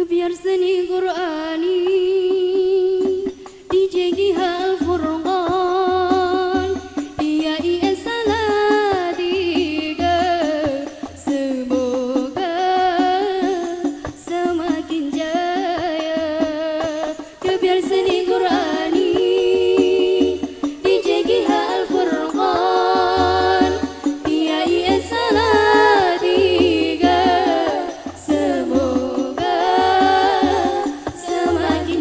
Kebiar seni Qur'ani dijegi Al-Furqan Dia saladiga semoga semakin jaya. Kebiar seni Qur'ani dijegi Al-Furqan Dia saladiga semoga semakin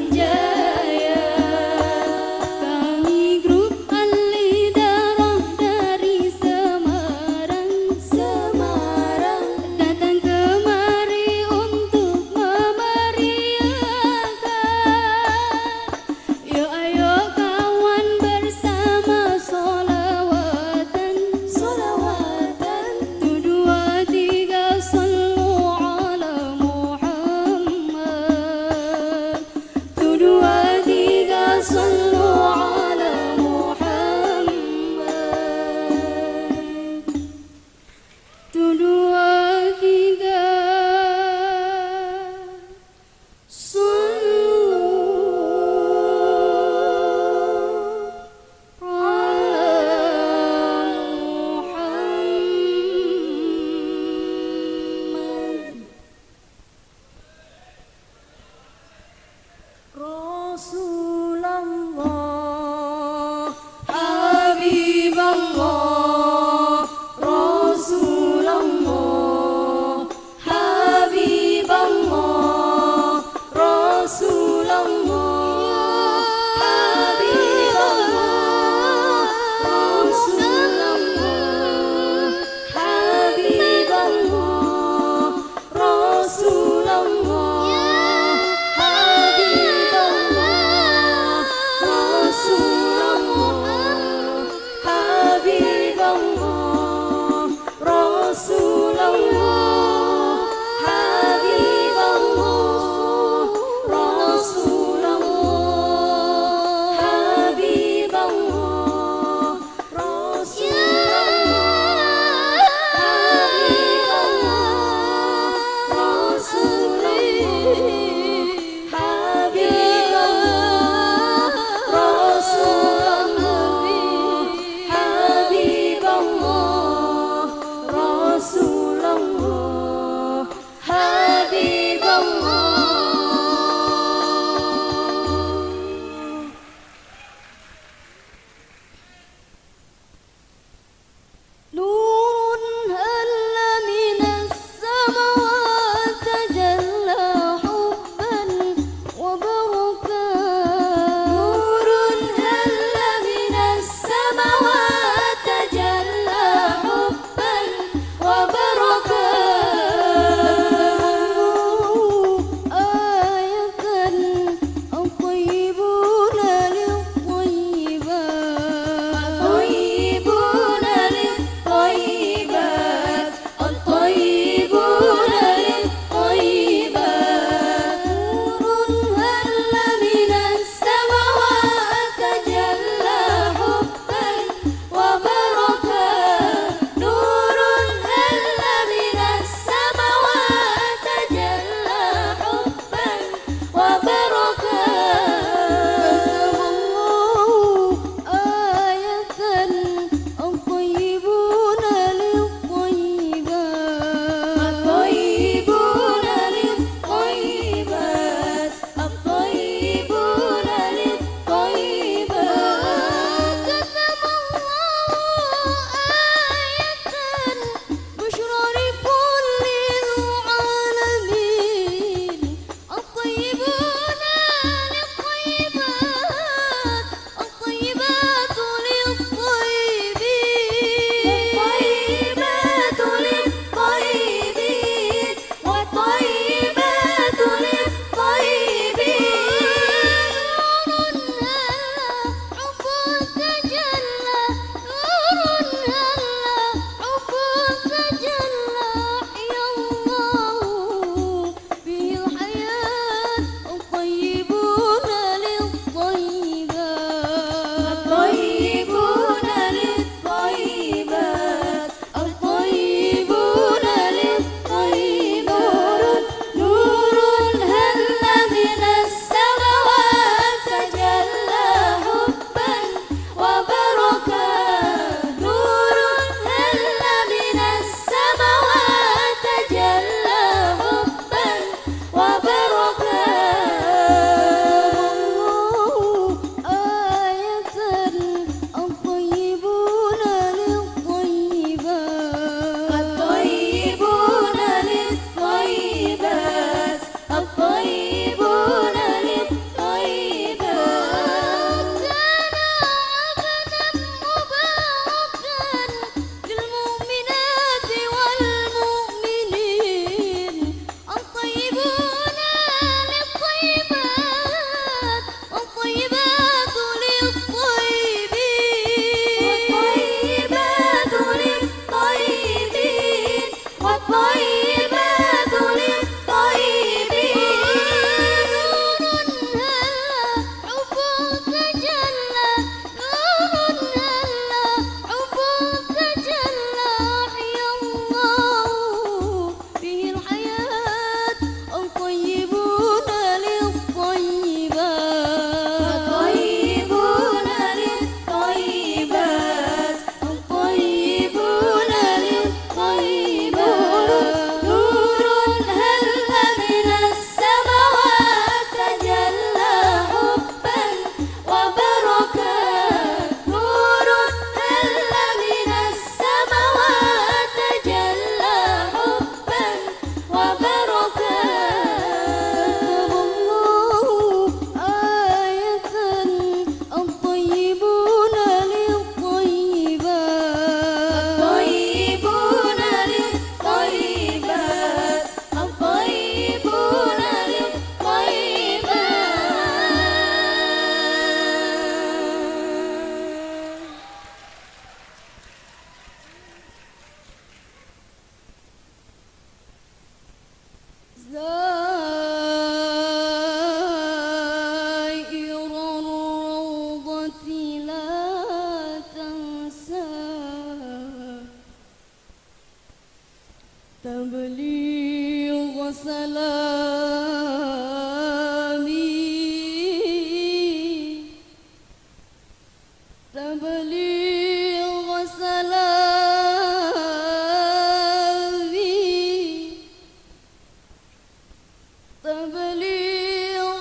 تبليغ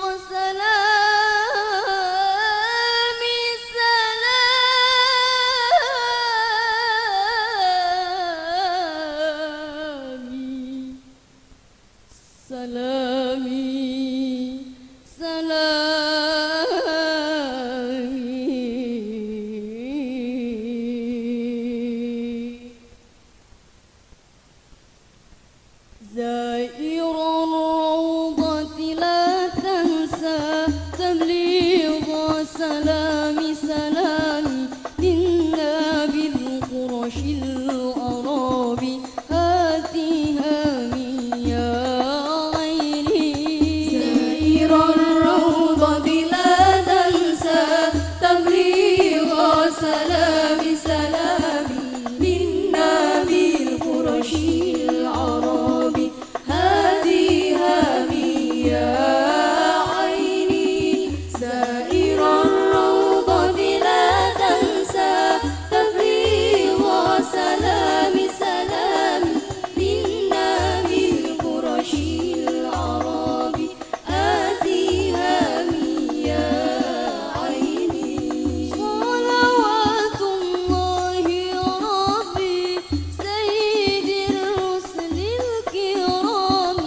سلامي زائر الروضة لا تنسى تبليغ سلامي للنبي القرشي الأعرابي هاتها من يا عيني. زائر الروضة لا تنسى تبليغ سلامي للنبي القرشي الأعرابي هاتها من يا عيني. زائر الروضة لا تنسى تبليغ سلامي للنبي القرشي الأعرابي هاتها من يا عيني. صلوات الله ربي سيد الرسل الكرام.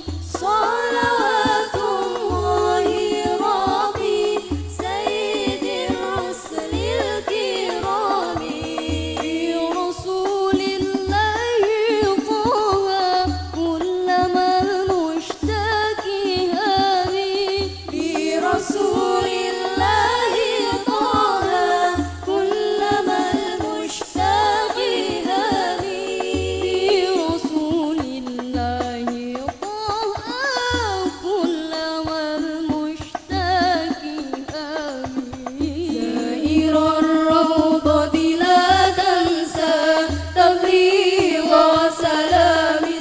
صلوات الله ربي سيد الرسل الكرام. برسول الله طه كلما المشتاق هامي. برسول الله طه كلما المشتاق هامي. برسول الله طه كلما المشتاق هامي. زائر الروضة لا تنسى تبليغ سلامي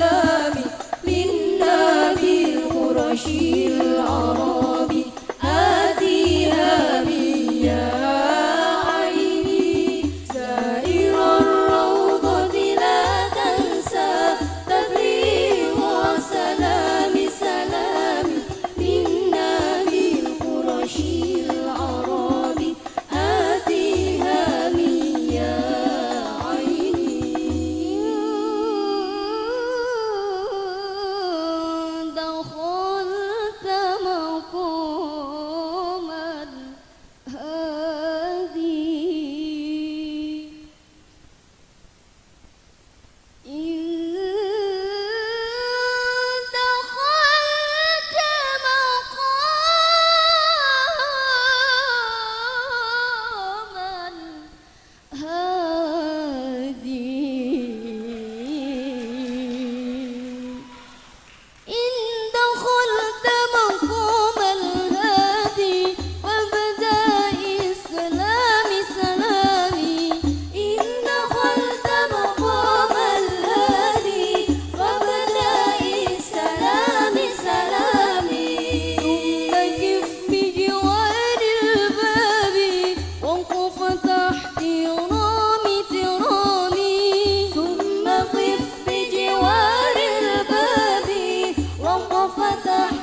للنبي القرشي الأعرابي هاتها من يا عيني. زائر الروضة لا تنسى تبليغ سلامي للنبي القرشي الأعرابي هاتها من يا عيني. دخلت مقام الهادي دخلت مقام الهادي. إن دخلت مقام الهادي فابدأ إسلامي إن دخلت مقام الهادي فابدأ إسلامي ثم كف بجوار الباب وقف تحت رامي. ثم قف بجوار الباب وقف تحت